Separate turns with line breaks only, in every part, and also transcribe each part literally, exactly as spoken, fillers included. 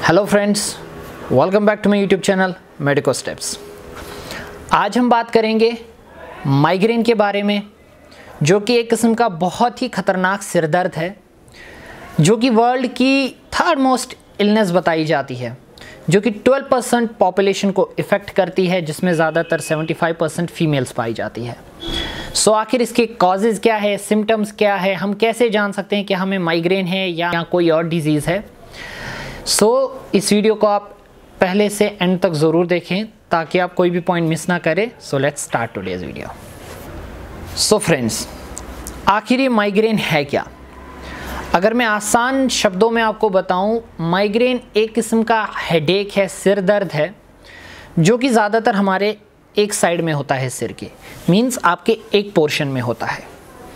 Hello friends, welcome back to my YouTube channel medico steps. आज हम बात करेंगे माइग्रेन के बारे में, जो कि एक किस्म का बहुत ही ख़तरनाक सिर दर्द है, जो कि वर्ल्ड की थर्ड मोस्ट इलनेस बताई जाती है, जो कि ट्वेल्व परसेंट पॉपुलेशन को इफ़ेक्ट करती है, जिसमें ज़्यादातर पचहत्तर परसेंट फीमेल्स पाई जाती है। सो so, आखिर इसके कॉजेज़ क्या है, सिम्टम्स क्या है, हम कैसे जान सकते हैं कि हमें माइग्रेन है या, या कोई और डिजीज़ है। सो so, इस वीडियो को आप पहले से एंड तक ज़रूर देखें ताकि आप कोई भी पॉइंट मिस ना करें। So let's start today's video. So friends, आखिर ये माइग्रेन है क्या? अगर मैं आसान शब्दों में आपको बताऊं, माइग्रेन एक किस्म का हेडेक है, सिर दर्द है, जो कि ज़्यादातर हमारे एक साइड में होता है सिर के, मीन्स आपके एक पोर्शन में होता है।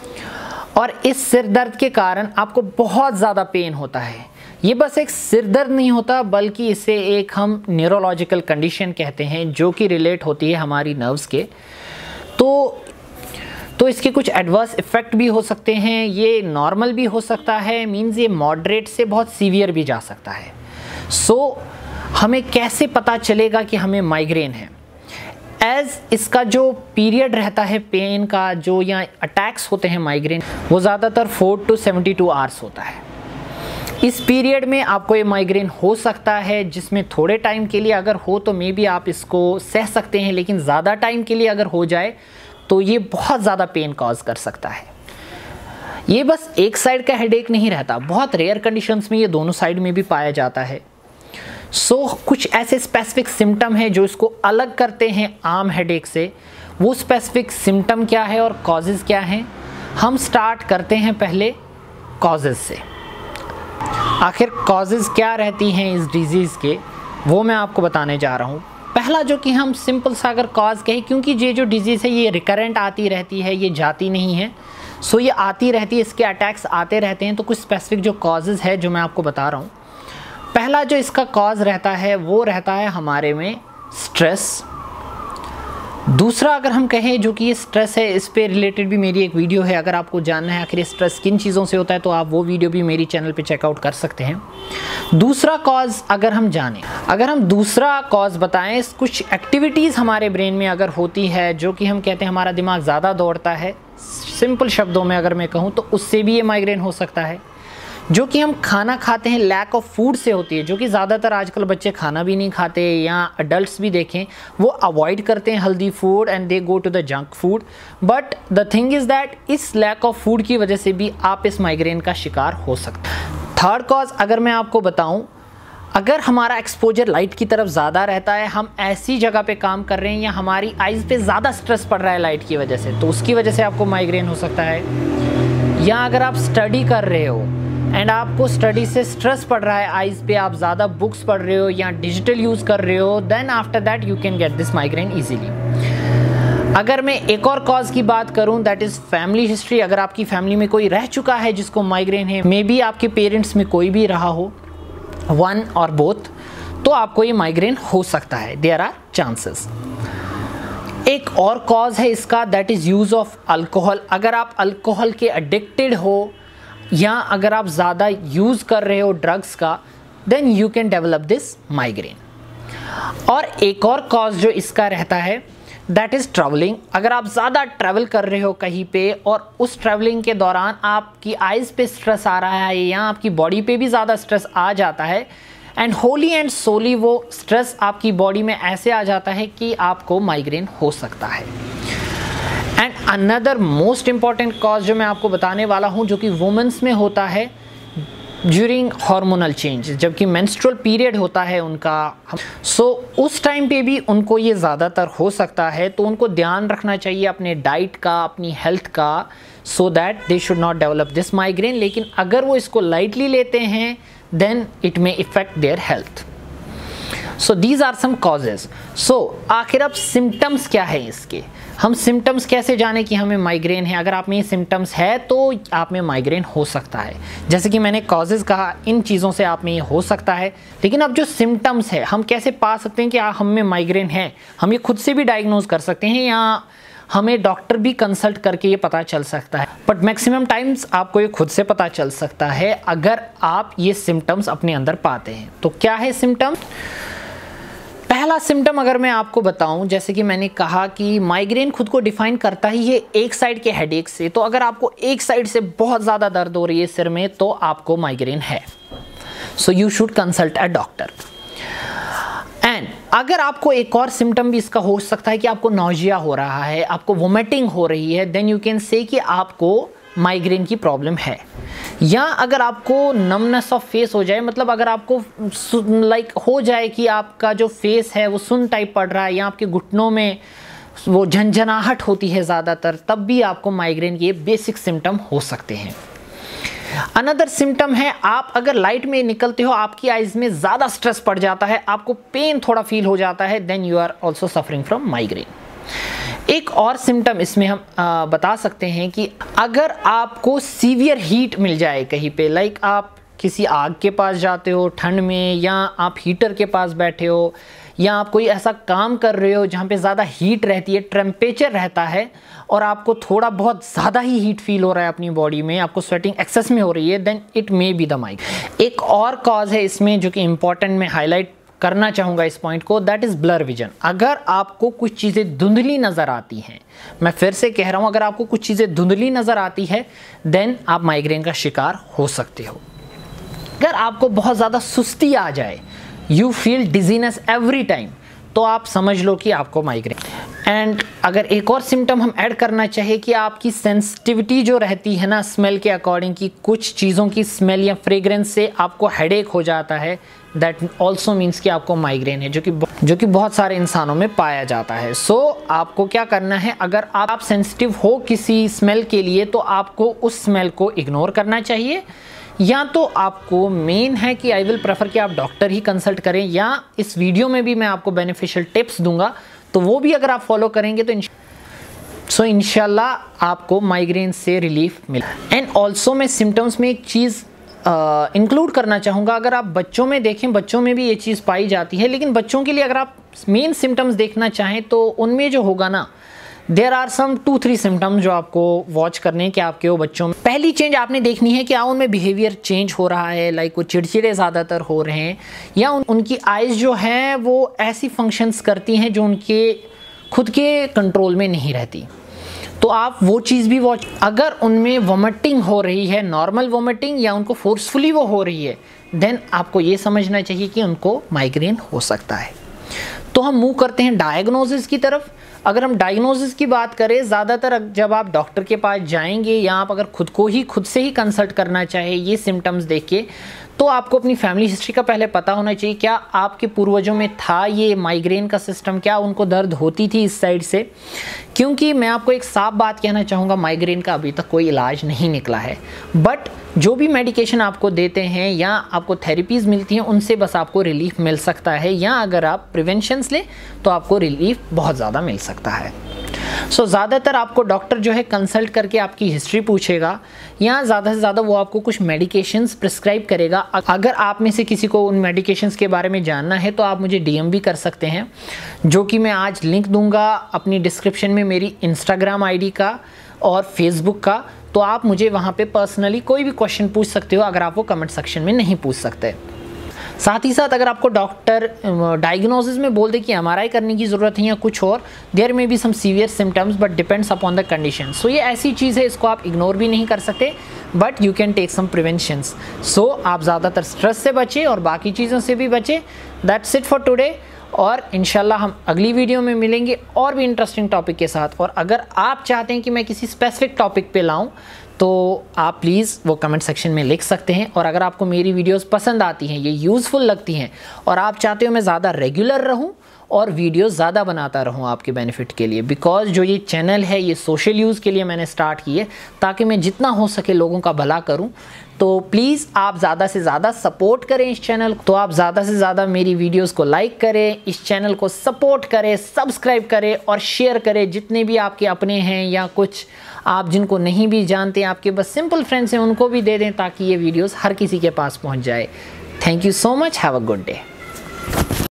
और इस सिर दर्द के कारण आपको बहुत ज़्यादा पेन होता है। ये बस एक सिर दर्द नहीं होता, बल्कि इसे एक हम न्यूरोलॉजिकल कंडीशन कहते हैं, जो कि रिलेट होती है हमारी नर्व्स के। तो तो इसके कुछ एडवर्स इफ़ेक्ट भी हो सकते हैं। ये नॉर्मल भी हो सकता है, मींस ये मॉडरेट से बहुत सीवियर भी जा सकता है। सो so, हमें कैसे पता चलेगा कि हमें माइग्रेन है? एज इसका जो पीरियड रहता है पेन का, जो या अटैक्स होते हैं माइग्रेन, वो ज़्यादातर four to seventy two hours होता है। इस पीरियड में आपको ये माइग्रेन हो सकता है, जिसमें थोड़े टाइम के लिए अगर हो तो मे बी आप इसको सह सकते हैं, लेकिन ज़्यादा टाइम के लिए अगर हो जाए तो ये बहुत ज़्यादा पेन कॉज कर सकता है। ये बस एक साइड का हेडेक नहीं रहता, बहुत रेयर कंडीशंस में ये दोनों साइड में भी पाया जाता है। सो so, कुछ ऐसे स्पेसिफिक सिम्टम हैं जो इसको अलग करते हैं आम हेडेक से। वो स्पेसिफिक सिम्टम क्या है और कॉजेज़ क्या हैं? हम स्टार्ट करते हैं पहले कॉजेज़ से। आखिर कॉजेज़ क्या रहती हैं इस डिज़ीज़ के, वो मैं आपको बताने जा रहा हूँ। पहला जो कि हम सिंपल सा अगर कॉज कहें, क्योंकि ये जो डिज़ीज़ है ये रिकरेंट आती रहती है, ये जाती नहीं है। सो ये आती रहती है, इसके अटैक्स आते रहते हैं। तो कुछ स्पेसिफिक जो कॉजेज़ है जो मैं आपको बता रहा हूँ। पहला जो इसका कॉज रहता है वो रहता है हमारे में स्ट्रेस। दूसरा अगर हम कहें जो कि ये स्ट्रेस है, इस पे रिलेटेड भी मेरी एक वीडियो है। अगर आपको जानना है आखिर स्ट्रेस किन चीज़ों से होता है तो आप वो वीडियो भी मेरी चैनल पे चेकआउट कर सकते हैं। दूसरा कॉज अगर हम जानें, अगर हम दूसरा कॉज बताएं, कुछ एक्टिविटीज़ हमारे ब्रेन में अगर होती है जो कि हम कहते हैं हमारा दिमाग ज़्यादा दौड़ता है, सिंपल शब्दों में अगर मैं कहूँ तो उससे भी ये माइग्रेन हो सकता है। जो कि हम खाना खाते हैं, लैक ऑफ फूड से होती है, जो कि ज़्यादातर आजकल बच्चे खाना भी नहीं खाते, या अडल्ट्स भी देखें वो अवॉइड करते हैं healthy food and they go to the junk food. But the thing is that इस लैक ऑफ फूड की वजह से भी आप इस माइग्रेन का शिकार हो सकते हैं। थर्ड कॉज अगर मैं आपको बताऊं, अगर हमारा एक्सपोजर लाइट की तरफ ज़्यादा रहता है, हम ऐसी जगह पे काम कर रहे हैं या हमारी आइज़ पे ज़्यादा स्ट्रेस पड़ रहा है लाइट की वजह से, तो उसकी वजह से आपको माइग्रेन हो सकता है। या अगर आप स्टडी कर रहे हो एंड आपको स्टडी से स्ट्रेस पड़ रहा है आइज़ पे, आप ज़्यादा बुक्स पढ़ रहे हो या डिजिटल यूज़ कर रहे हो, then after that you can get this migraine easily. अगर मैं एक और कॉज की बात करूं, दैट इज़ फैमिली हिस्ट्री। अगर आपकी फैमिली में कोई रह चुका है जिसको माइग्रेन है, मे बी आपके पेरेंट्स में कोई भी रहा हो, वन और बोथ, तो आपको ये माइग्रेन हो सकता है। There are chances. एक और कॉज है इसका, that is use of alcohol. अगर आप अल्कोहल के एडिक्टेड हो या अगर आप ज़्यादा यूज़ कर रहे हो ड्रग्स का, then you can develop this migraine. और एक और कॉज जो इसका रहता है, दैट इज़ ट्रैवलिंग। अगर आप ज़्यादा ट्रैवल कर रहे हो कहीं पे और उस ट्रैवलिंग के दौरान आपकी आइज़ पे स्ट्रेस आ रहा है या आपकी बॉडी पे भी ज़्यादा स्ट्रेस आ जाता है, एंड होली एंड सोली वो स्ट्रेस आपकी बॉडी में ऐसे आ जाता है कि आपको माइग्रेन हो सकता है। And another most important cause जो मैं आपको बताने वाला हूँ, जो कि वुमेंस में होता है ड्यूरिंग हार्मोनल चेंज, जबकि मेंस्ट्रुअल पीरियड होता है उनका। सो so, उस टाइम पे भी उनको ये ज़्यादातर हो सकता है। तो उनको ध्यान रखना चाहिए अपने डाइट का, अपनी हेल्थ का, so that they should not develop this migraine. लेकिन अगर वो इसको लाइटली लेते हैं, then it may effect their health. So these are some causes. So आखिर अब सिम्टम्स क्या है इसके? हम सिम्टम्स कैसे जाने कि हमें माइग्रेन है? अगर आप में ये सिम्टम्स है तो आप में माइग्रेन हो सकता है। जैसे कि मैंने कॉजेज़ कहा, इन चीज़ों से आप में ये हो सकता है। लेकिन अब जो सिम्टम्स है, हम कैसे पा सकते हैं कि हम में माइग्रेन है? हम ये खुद से भी डायग्नोज कर सकते हैं या हमें डॉक्टर भी कंसल्ट करके ये पता चल सकता है, बट मैक्सिमम टाइम्स आपको ये खुद से पता चल सकता है अगर आप ये सिम्टम्स अपने अंदर पाते हैं। तो क्या है सिम्टम? पहला सिम्टम अगर मैं आपको बताऊं, जैसे कि मैंने कहा कि माइग्रेन खुद को डिफाइन करता ही है एक साइड के हेडेक से। तो अगर आपको एक साइड से बहुत ज़्यादा दर्द हो रही है सिर में, तो आपको माइग्रेन है। So you should consult a doctor. And अगर आपको एक और सिम्टम भी इसका हो सकता है कि आपको नॉजिया हो रहा है, आपको वोमिटिंग हो रही है, देन यू कैन से कि आपको माइग्रेन की प्रॉब्लम है। या अगर आपको नमनेस ऑफ फेस हो जाए, मतलब अगर आपको लाइक हो जाए कि आपका जो फेस है वो सुन टाइप पड़ रहा है, या आपके घुटनों में वो झंझनाहट होती है ज़्यादातर, तब भी आपको माइग्रेन के बेसिक सिम्टम हो सकते हैं। अनदर सिम्टम है, आप अगर लाइट में निकलते हो, आपकी आइज में ज़्यादा स्ट्रेस पड़ जाता है, आपको पेन थोड़ा फील हो जाता है, then you are also suffering from migraine. एक और सिम्टम इसमें हम आ, बता सकते हैं कि अगर आपको सीवियर हीट मिल जाए कहीं पे, लाइक आप किसी आग के पास जाते हो ठंड में, या आप हीटर के पास बैठे हो, या आप कोई ऐसा काम कर रहे हो जहाँ पे ज़्यादा हीट रहती है, टेम्परेचर रहता है, और आपको थोड़ा बहुत ज़्यादा ही हीट फील हो रहा है अपनी बॉडी में, आपको स्वेटिंग एक्सेस में हो रही है, then it may be the migraine. एक और कॉज है इसमें जो कि इंपॉर्टेंट मैं हाईलाइट करना चाहूँगा इस पॉइंट को, दैट इज़ ब्लर विजन। अगर आपको कुछ चीज़ें धुंधली नज़र आती हैं, मैं फिर से कह रहा हूँ, अगर आपको कुछ चीज़ें धुंधली नज़र आती है, देन आप माइग्रेन का शिकार हो सकते हो। अगर आपको बहुत ज़्यादा सुस्ती आ जाए, you feel dizziness every time, तो आप समझ लो कि आपको माइग्रेन। एंड अगर एक और सिम्टम हम ऐड करना चाहिए कि आपकी सेंसिटिविटी जो रहती है ना स्मेल के अकॉर्डिंग, की कुछ चीज़ों की स्मेल या फ्रेग्रेंस से आपको हेडेक हो जाता है, दैट ऑल्सो मीन्स कि आपको माइग्रेन है, जो कि जो कि बहुत सारे इंसानों में पाया जाता है। सो so, आपको क्या करना है, अगर आप सेंसिटिव हो किसी स्मेल के लिए, तो आपको उस स्मेल को इग्नोर करना चाहिए, या तो आपको मेन है कि आई विल प्रेफर कि आप डॉक्टर ही कंसल्ट करें, या इस वीडियो में भी मैं आपको बेनिफिशियल टिप्स दूंगा, तो वो भी अगर आप फॉलो करेंगे तो सो so, इंशाल्लाह आपको माइग्रेन से रिलीफ मिले। एंड ऑल्सो मैं सिम्टम्स में एक चीज़ इंक्लूड uh, करना चाहूँगा, अगर आप बच्चों में देखें, बच्चों में भी ये चीज़ पाई जाती है, लेकिन बच्चों के लिए अगर आप मेन सिम्टम्स देखना चाहें तो उनमें जो होगा ना, there are some two three symptoms जो आपको वॉच करने हैं कि आपके वो बच्चों में पहली चेंज आपने देखनी है कि क्या उनमें बिहेवियर चेंज हो रहा है, लाइक वो चिड़चिड़े ज़्यादातर हो रहे हैं, या उन, उनकी आइज़ जो हैं वो ऐसी फंक्शंस करती हैं जो उनके खुद के कंट्रोल में नहीं रहती, तो आप वो चीज़ भी वॉच। अगर उनमें वोमिटिंग हो रही है, नॉर्मल वोमिटिंग, या उनको फोर्सफुली वो हो रही है, देन आपको ये समझना चाहिए कि उनको माइग्रेन हो सकता है। तो हम मूव करते हैं डायग्नोसिस की तरफ। अगर हम डायग्नोसिस की बात करें, ज़्यादातर जब आप डॉक्टर के पास जाएंगे, या आप अगर खुद को ही खुद से ही कंसल्ट करना चाहे ये सिम्टम्स देख के, तो आपको अपनी फैमिली हिस्ट्री का पहले पता होना चाहिए, क्या आपके पूर्वजों में था ये माइग्रेन का सिस्टम, क्या उनको दर्द होती थी इस साइड से। क्योंकि मैं आपको एक साफ बात कहना चाहूँगा, माइग्रेन का अभी तक कोई इलाज नहीं निकला है, बट जो भी मेडिकेशन आपको देते हैं या आपको थेरेपीज़ मिलती हैं, उनसे बस आपको रिलीफ मिल सकता है, या अगर आप प्रिवेंशंस लें तो आपको रिलीफ बहुत ज़्यादा मिल सकता है। सो so, ज़्यादातर आपको डॉक्टर जो है कंसल्ट करके आपकी हिस्ट्री पूछेगा, या ज़्यादा से ज़्यादा वो आपको कुछ मेडिकेशंस प्रिस्क्राइब करेगा। अगर आप में से किसी को उन मेडिकेशंस के बारे में जानना है तो आप मुझे डीएम भी कर सकते हैं, जो कि मैं आज लिंक दूंगा अपनी डिस्क्रिप्शन में, मेरी इंस्टाग्राम आईडी का और फेसबुक का, तो आप मुझे वहाँ पे पर्सनली कोई भी क्वेश्चन पूछ सकते हो अगर आप वो कमेंट सेक्शन में नहीं पूछ सकते। साथ ही साथ अगर आपको डॉक्टर डायग्नोसिस में बोल दे कि एमआरआई करने की ज़रूरत है या कुछ और, there may be some severe symptoms but depends upon the condition. So ये ऐसी चीज़ है, इसको आप इग्नोर भी नहीं कर सकते, but you can take some preventions. So आप ज़्यादातर स्ट्रेस से बचें और बाकी चीज़ों से भी बचें। दैट्स इट फॉर टुडे, और इंशाल्लाह हम अगली वीडियो में मिलेंगे और भी इंटरेस्टिंग टॉपिक के साथ। और अगर आप चाहते हैं कि मैं किसी स्पेसिफिक टॉपिक पे लाऊं, तो आप प्लीज़ वो कमेंट सेक्शन में लिख सकते हैं। और अगर आपको मेरी वीडियोस पसंद आती हैं, ये यूज़फुल लगती हैं, और आप चाहते हो मैं ज़्यादा रेगुलर रहूं और वीडियोस ज़्यादा बनाता रहूं आपके बेनिफिट के लिए, बिकॉज जो ये चैनल है ये सोशल यूज़ के लिए मैंने स्टार्ट की है, ताकि मैं जितना हो सके लोगों का भला करूं। तो प्लीज़ आप ज़्यादा से ज़्यादा सपोर्ट करें इस चैनल को। तो आप ज़्यादा से ज़्यादा मेरी वीडियोस को लाइक करें, इस चैनल को सपोर्ट करें, सब्सक्राइब करें और शेयर करें। जितने भी आपके अपने हैं या कुछ आप जिनको नहीं भी जानते, आपके बस सिंपल फ्रेंड्स हैं, उनको भी दे दें ताकि ये वीडियोस हर किसी के पास पहुंच जाए। Thank you so much, have a good day.